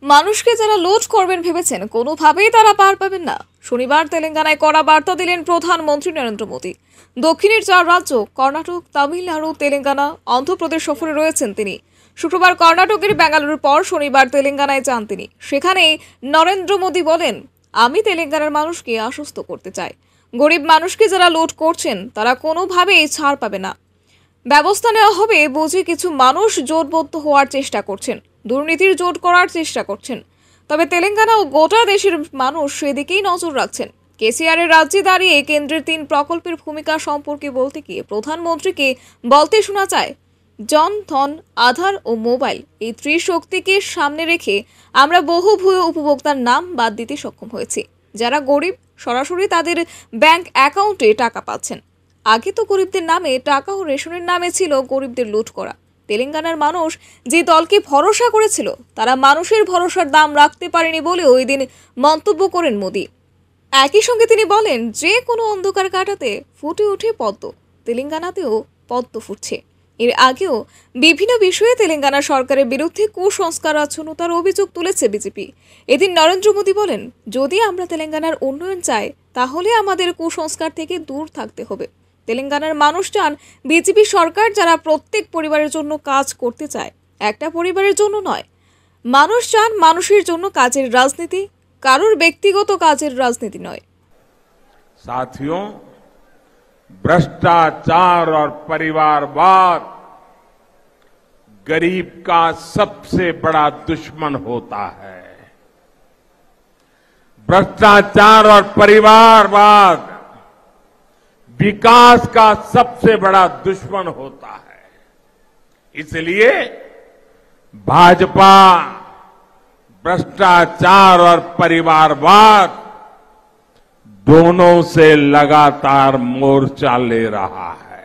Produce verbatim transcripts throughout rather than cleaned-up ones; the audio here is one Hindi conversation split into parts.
মানুষকে যারা লুট করবেন ভেবেছেন কোনোভাবেই তারা পার পাবেন না। শনিবার তেলেঙ্গানায় কড়া বার্তা দিলেন প্রধানমন্ত্রী নরেন্দ্র মোদী। দক্ষিণের চার রাজ্য কর্ণাটক, তামিলনাড়ু, তেলেঙ্গানা, অন্ধ্রপ্রদেশ সফরে রয়েছেন তিনি। শুক্রবার কর্ণাটকের বেঙ্গালুরুর পর শনিবার তেলেঙ্গানায় যান তিনি। সেখানেই নরেন্দ্র মোদী বলেন, আমি তেলেঙ্গানার মানুষকে আশ্বস্ত করতে চাই, গরিব মানুষকে যারা লুট করছেন তারা কোনোভাবেই ছাড় পাবে না। ব্যবস্থা নেওয়া হবে বুঝে কিছু মানুষ জোটবদ্ধ হওয়ার চেষ্টা করছেন, দুর্নীতির জোট করার চেষ্টা করছেন। তবে তেলেঙ্গানা ও গোটা দেশের মানুষ সেদিকেই নজর রাখছেন। কেসিআরের রাজ্যে দাঁড়িয়ে কেন্দ্রের তিন প্রকল্পের ভূমিকা সম্পর্কে বলতে গিয়ে প্রধানমন্ত্রীকে বলতে শোনা যায়, জন ধন, আধার ও মোবাইল এই ত্রিশক্তিকে সামনে রেখে আমরা বহু ভূয় উপভোক্তার নাম বাদ দিতে সক্ষম হয়েছি। যারা গরিব সরাসরি তাদের ব্যাংক অ্যাকাউন্টে টাকা পাচ্ছেন। আগে তো গরিবদের নামে টাকা ও রেশনের নামে ছিল গরিবদের লুট করা। তেলেঙ্গানার মানুষ যে দলকে ভরসা করেছিল তারা মানুষের ভরসার দাম রাখতে পারেনি বলে ওই দিন মন্তব্য করেন মোদী। একই সঙ্গে তিনি বলেন, যে কোনো অন্ধকার কাটাতে ফুটে ওঠে পদ্ম, তেলেঙ্গানাতেও পদ্ম ফুটছে। এর আগেও বিভিন্ন বিষয়ে তেলেঙ্গানা সরকারের বিরুদ্ধে কুসংস্কার আচ্ছন্নতার অভিযোগ তুলেছে বিজেপি। এদিন নরেন্দ্র মোদী বলেন, যদি আমরা তেলেঙ্গানার উন্নয়ন চাই তাহলে আমাদের কুসংস্কার থেকে দূর থাকতে হবে। তেলেঙ্গানার মানুষ চান বিজেপি সরকার যারা প্রত্যেক পরিবারের জন্য কাজ করতে চায়, একটা পরিবারের জন্য নয়। মানুষ চান মানুষের জন্য কাজের রাজনীতি, কারোর ব্যক্তিগত কাজের রাজনীতি নয়। साथियों, भ्रष्टाचार और परिवारवाद गरीब का सबसे बड़ा दुश्मन होता है। भ्रष्टाचार और परिवारवाद विकास का सबसे बड़ा दुश्मन होता है। इसलिए भाजपा भ्रष्टाचार और परिवारवाद दोनों से लगातार मोर्चा ले रहा है।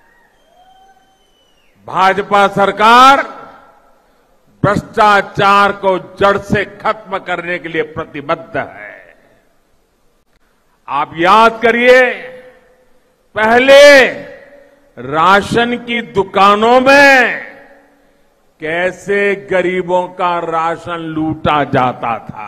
भाजपा सरकार भ्रष्टाचार को जड़ से खत्म करने के लिए प्रतिबद्ध है। आप याद करिए, पहले राशन की दुकानों में कैसे गरीबों का राशन लूटा जाता था।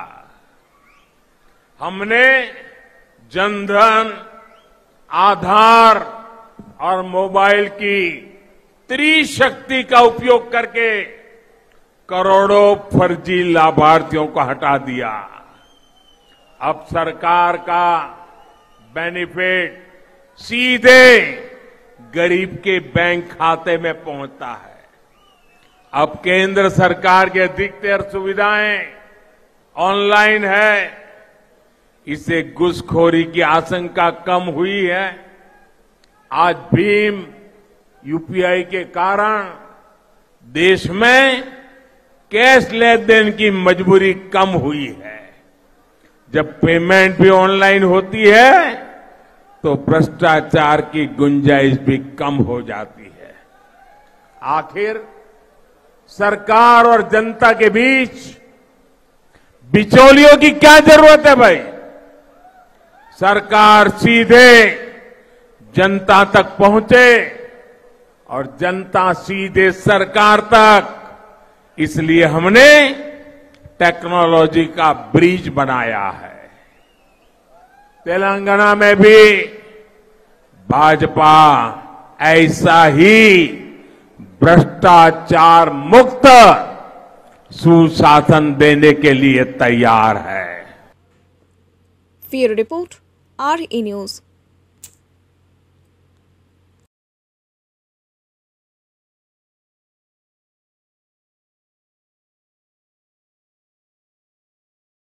हमने जनधन, आधार और मोबाइल की त्रिशक्ति का उपयोग करके करोड़ों फर्जी लाभार्थियों को हटा दिया। अब सरकार का बेनिफिट सीधे गरीब के बैंक खाते में पहुंचता है। अब केंद्र सरकार की अधिकतर सुविधाएं ऑनलाइन है। इससे घुसखोरी की आशंका कम हुई है। आज भीम यूपीआई के कारण देश में कैश लेन देन की मजबूरी कम हुई है। जब पेमेंट भी ऑनलाइन होती है तो भ्रष्टाचार की गुंजाइश भी कम हो जाती है। आखिर सरकार और जनता के बीच बिचौलियों की क्या जरूरत है भाई? सरकार सीधे जनता तक पहुंचे और जनता सीधे सरकार तक। इसलिए हमने टेक्नोलॉजी का ब्रिज बनाया है। तेलंगाना में भी भाजपा ऐसा ही भ्रष्टाचार मुक्त सुशासन देने के लिए तैयार है। Bureau report, R E news.